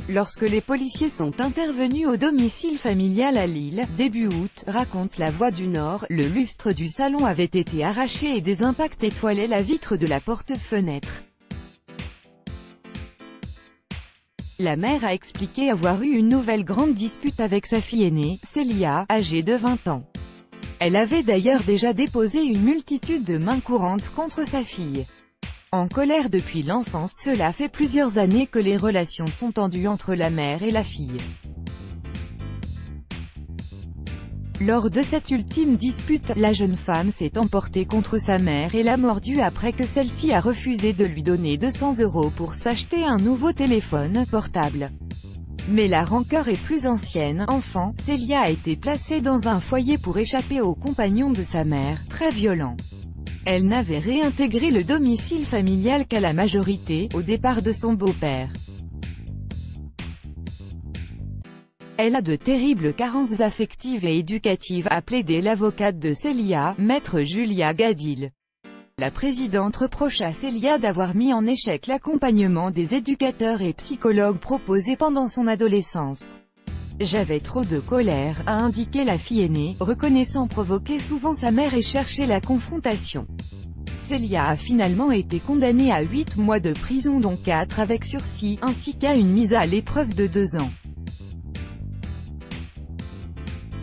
Lorsque les policiers sont intervenus au domicile familial à Lille, début août, raconte La Voix du Nord, le lustre du salon avait été arraché et des impacts étoilaient la vitre de la porte-fenêtre. La mère a expliqué avoir eu une nouvelle grande dispute avec sa fille aînée, Célia, âgée de 20 ans. Elle avait d'ailleurs déjà déposé une multitude de mains courantes contre sa fille. En colère depuis l'enfance, cela fait plusieurs années que les relations sont tendues entre la mère et la fille. Lors de cette ultime dispute, la jeune femme s'est emportée contre sa mère et l'a mordue après que celle-ci a refusé de lui donner 200 € pour s'acheter un nouveau téléphone portable. Mais la rancœur est plus ancienne. Enfant, Célia a été placée dans un foyer pour échapper aux compagnons de sa mère, très violents. Elle n'avait réintégré le domicile familial qu'à la majorité, au départ de son beau-père. Elle a de terribles carences affectives et éducatives, a plaidé l'avocate de Célia, maître Julia Gadil. La présidente reproche à Célia d'avoir mis en échec l'accompagnement des éducateurs et psychologues proposés pendant son adolescence. J'avais trop de colère, a indiqué la fille aînée, reconnaissant provoquer souvent sa mère et chercher la confrontation. Célia a finalement été condamnée à 8 mois de prison dont 4 avec sursis, ainsi qu'à une mise à l'épreuve de 2 ans.